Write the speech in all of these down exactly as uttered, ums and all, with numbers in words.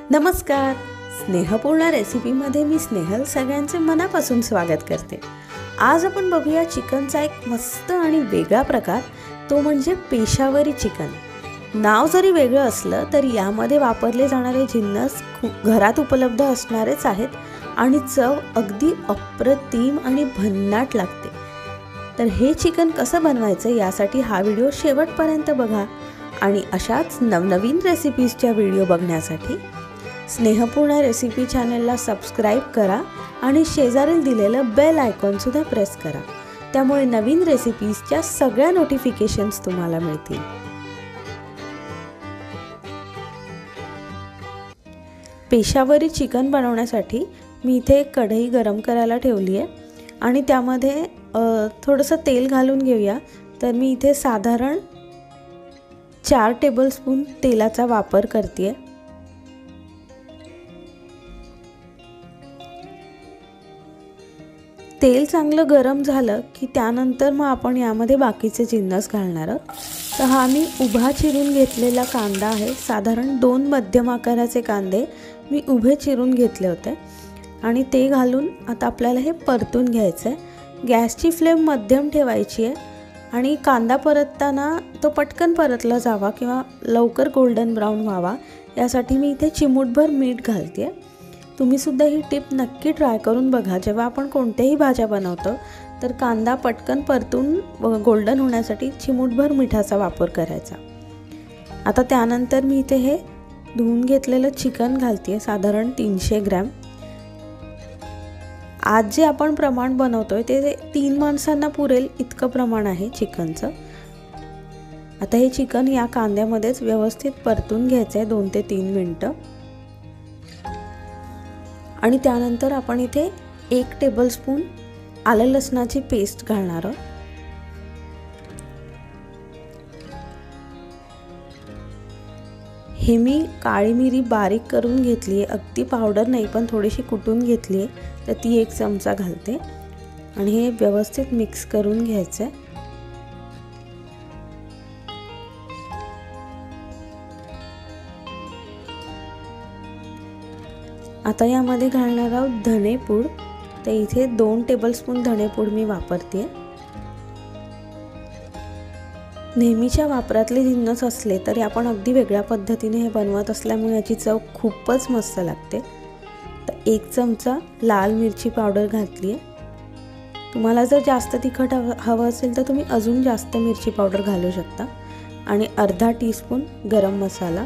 नमस्कार, स्नेहपूर्ण रेसिपीमध्ये मी स्नेहल सगळ्यांचे मनापासून स्वागत करते। आज आपण बघूया चिकनचा एक मस्त आणि वेगळा प्रकार, तो म्हणजे पेशावरी चिकन। नाव जरी वेगळं असलं तरी यामध्ये वापरले जाणारे जिन्नस घरात उपलब्ध असणारेच आहेत आणि चव अगदी अप्रतिम आणि भन्नाट लागते। तर हे चिकन कसं बनवायचं यासाठी हा व्हिडिओ शेवटपर्यंत बघा आणि अशाच नवनवीन रेसिपीजच्या व्हिडिओ बघण्यासाठी स्नेहपूर्ण रेसिपी चॅनलला सबस्क्राइब करा आणि शेजारील दिलेलं बेल आयकॉन सुद्धा प्रेस करा, त्यामुळे नवीन रेसिपीजच्या सगळ्या नोटिफिकेशन्स तुम्हाला मिळतील। पेशावरी चिकन बनवण्यासाठी मी इथे एक कढई गरम करायला ठेवली आहे आणि त्यामध्ये थोडंसं तेल घालून घेऊया। तर मी इथे साधारण चार टेबलस्पून तेलाचा वापर करते। तेल चांगलं गरम झालं की त्यानंतर मग आपण यामध्ये बाकीचे जिन्नस घालणार आहोत। तर हा मी उभा चिरून घेतलेला कांदा आहे, साधारण दोन मध्यम आकाराचे कांदे मी उभे चिरून घेतले होते आणि ते घालून आता आपल्याला हे परतून घ्यायचं आहे। गॅसची फ्लेम मध्यम ठेवायची आहे आणि कांदा परतताना तो पटकन परतला जावा किंवा लवकर गोल्डन ब्राउन व्हावा यासाठी मी इथे चिमूटभर मीठ घालते। तुम्ही सुद्धा ही टिप नक्की ट्राय करून बघा। जेव्हा आपण कोणत्याही भाज्या बनवतो तर कांदा पटकन परतून गोल्डन होण्यासाठी चिमूटभर मिठाचा वापर करायचा। आता त्यानंतर मी इथे हे धुवून घेतलेलं चिकन घालते, साधारण तीनशे ग्रॅम। आज जे आपण प्रमाण बनवतोय ते तीन माणसांना पुरेल इतकं प्रमाण आहे चिकनचं। आता हे चिकन या कांद्यामध्येच व्यवस्थित परतून घ्यायचं आहे दोन ते तीन मिनिटं आणि त्यानंतर आपण इथे एक टेबलस्पून आलं लसणाची पेस्ट घालणार आहोत। हे मी काळी मिरी बारीक करून घेतली आहे, अगदी पावडर नाही पण थोडीशी कुटून घेतली आहे, तर ती एक चमचा घालते आणि हे व्यवस्थित मिक्स करून घ्यायचं आहे। आता यामध्ये घालणार आहोत धणेपूड। तर इथे दोन टेबलस्पून धणेपूड मी वापरते। नेहमीच्या वापरातले जिन्नस असले तरी आपण अगदी वेगळ्या पद्धतीने हे बनवत असल्यामुळे याची चव खूपच मस्त लागते। तर एक चमचा लाल मिरची पावडर घातली आहे। तुम्हाला जर जास्त तिखट हवं असेल तर तुम्ही अजून जास्त मिरची पावडर घालू शकता आणि अर्धा टीस्पून गरम मसाला।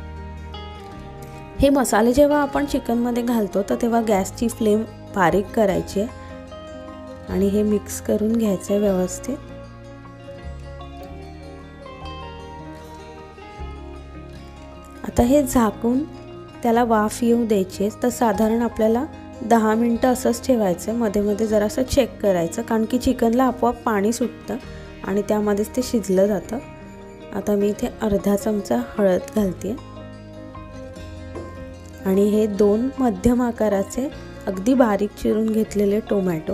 हे मसाले जेव्हा आपण चिकनमध्ये घालतो तर तेव्हा गॅसची फ्लेम बारीक करायची आहे आणि हे मिक्स करून घ्यायचं आहे व्यवस्थित। आता हे झाकून त्याला वाफ येऊ द्यायची आहे। तर साधारण आपल्याला दहा मिनटं असंच ठेवायचं, मध्ये मध्ये जरासं चेक करायचं, कारण की चिकनला आपोआप पाणी सुटतं आणि त्यामध्येच ते शिजलं जातं। आता मी इथे अर्धा चमचा हळद घालते आणि हे दोन मध्यम आकाराचे अगदी बारीक चिरून घेतलेले टोमॅटो।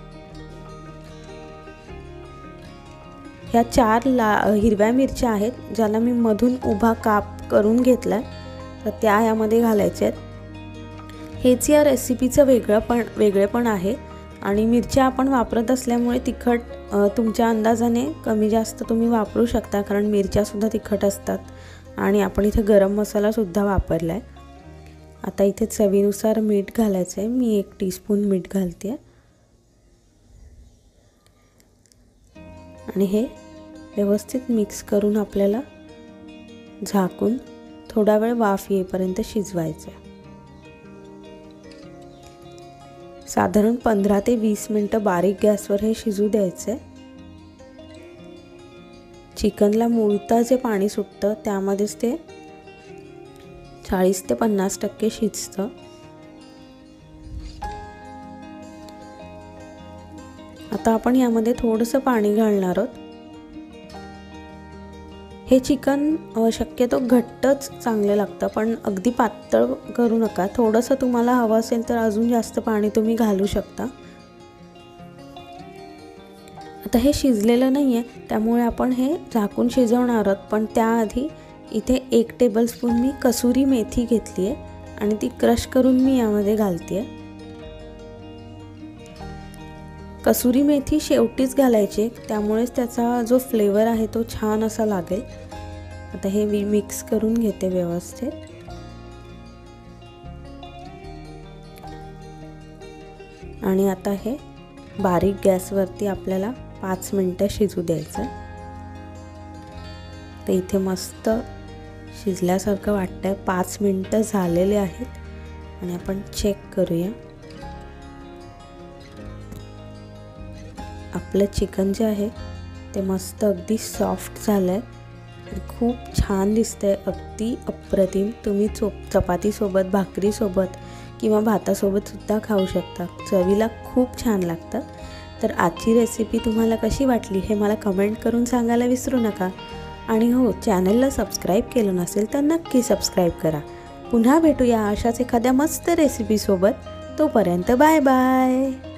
ह्या चार ला हिरव्या मिरच्या आहेत ज्याला मी मधून उभा काप करून घेतलाय, तर त्या यामध्ये घालायच्या आहेत। हेच या रेसिपीचं वेगळं पण वेगळेपण आहे आणि मिरच्या आपण वापरत असल्यामुळे तिखट तुमच्या अंदाजाने कमी जास्त तुम्ही वापरू शकता, कारण मिरच्या सुद्धा तिखट असतात आणि आपण इथे गरम मसाला सुद्धा वापरलाय। आता इथे चवीनुसार मीठ घालायचं आहे, मी एक टीस्पून मीठ घालते आणि हे व्यवस्थित मिक्स करून आपल्याला झाकून थोडा वेळ वाफ येईपर्यंत शिजवायचं आहे। साधारण पंधरा ते वीस मिनिटं बारीक गॅसवर हे शिजू द्यायचं आहे। चिकनला मूळता जे पाणी सुटतं त्यामध्येच ते चाळीस ते पन्नास टक्के शिजतं। आता आपण यामध्ये थोडंसं पाणी घालणार आहोत। हे चिकन शक्यतो घट्टच चांगलं लागतं, पण अगदी पातळ करू नका। थोडंसं तुम्हाला हवं असेल तर अजून जास्त पाणी तुम्ही घालू शकता। आता हे शिजलेलं नाही आहे त्यामुळे आपण हे झाकून शिजवणार आहोत, पण त्याआधी इथे एक टेबलस्पून मी कसुरी मेथी घेतली आहे आणि ती क्रश करून मी यामध्ये घालते। कसुरी मेथी शेवटीच घालायची, त्यामुळेच त्याचा जो फ्लेवर आहे तो छान असा लागेल। आता हे मी मिक्स करून घेते व्यवस्थित। आणि आता हे बारीक गॅसवरती आपल्याला पाच मिनिटं शिजू द्यायचं। तर इथे मस्त शिजल्यासारखं वाटतंय, पाच मिनिटं झालेले आहेत आणि आपण चेक करूया। आपलं चिकन जे आहे ते मस्त अगदी सॉफ्ट झालंय, खूप छान दिसतंय, अगदी अप्रतिम। तुम्ही चोप चपातीसोबत, भाकरीसोबत किंवा भातासोबत सुद्धा खाऊ शकता, चवीला खूप छान लागतं। तर आजची रेसिपी तुम्हाला कशी वाटली हे मला कमेंट करून सांगायला विसरू नका। आणि हो, चॅनलला सबस्क्राईब केलं नसेल तर नक्की सबस्क्राईब करा। पुन्हा भेटूया अशाच एखाद्या मस्त रेसिपीसोबत, तोपर्यंत बाय बाय।